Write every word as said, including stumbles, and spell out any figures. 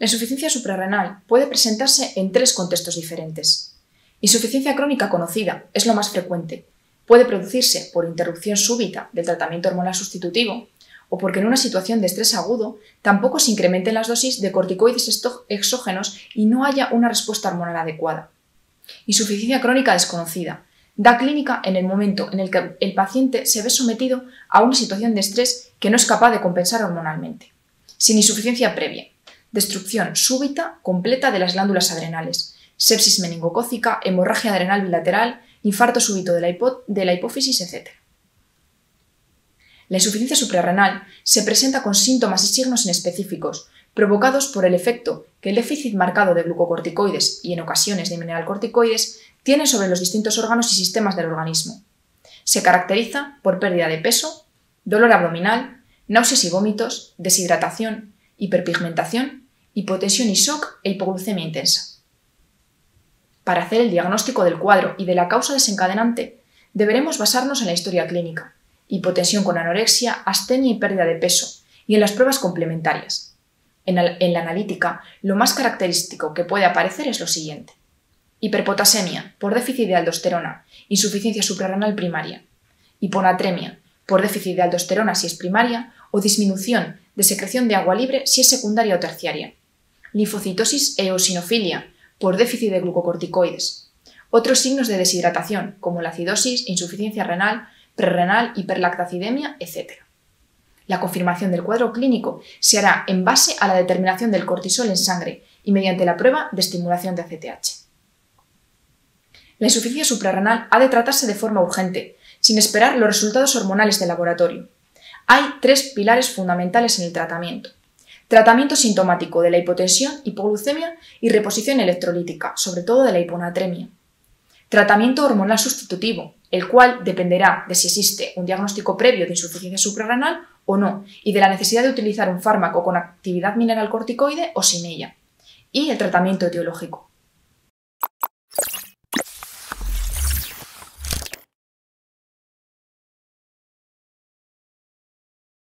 La insuficiencia suprarrenal puede presentarse en tres contextos diferentes. Insuficiencia crónica conocida es lo más frecuente. Puede producirse por interrupción súbita del tratamiento hormonal sustitutivo o porque en una situación de estrés agudo tampoco se incrementen las dosis de corticoides exógenos y no haya una respuesta hormonal adecuada. Insuficiencia crónica desconocida da clínica en el momento en el que el paciente se ve sometido a una situación de estrés que no es capaz de compensar hormonalmente. Sin insuficiencia previa, destrucción súbita completa de las glándulas adrenales, sepsis meningocócica, hemorragia adrenal bilateral, infarto súbito de la, hipo de la hipófisis, etcétera. La insuficiencia suprarrenal se presenta con síntomas y signos inespecíficos, provocados por el efecto que el déficit marcado de glucocorticoides y en ocasiones de mineralcorticoides tiene sobre los distintos órganos y sistemas del organismo. Se caracteriza por pérdida de peso, dolor abdominal, náuseas y vómitos, deshidratación, hiperpigmentación, hipotensión y shock e hipoglucemia intensa. Para hacer el diagnóstico del cuadro y de la causa desencadenante, deberemos basarnos en la historia clínica, hipotensión con anorexia, astenia y pérdida de peso, y en las pruebas complementarias. En la, en la analítica, lo más característico que puede aparecer es lo siguiente: hiperpotasemia por déficit de aldosterona, insuficiencia suprarrenal primaria; hiponatremia por déficit de aldosterona si es primaria o disminución de secreción de agua libre si es secundaria o terciaria; linfocitosis e eosinofilia por déficit de glucocorticoides; otros signos de deshidratación como la acidosis, insuficiencia renal, prerrenal, hiperlactacidemia, etcétera. La confirmación del cuadro clínico se hará en base a la determinación del cortisol en sangre y mediante la prueba de estimulación de A C T H. La insuficiencia suprarrenal ha de tratarse de forma urgente, sin esperar los resultados hormonales del laboratorio. Hay tres pilares fundamentales en el tratamiento: tratamiento sintomático de la hipotensión, hipoglucemia y reposición electrolítica, sobre todo de la hiponatremia; tratamiento hormonal sustitutivo, el cual dependerá de si existe un diagnóstico previo de insuficiencia suprarrenal o no, y de la necesidad de utilizar un fármaco con actividad mineralcorticoide o sin ella; y el tratamiento etiológico.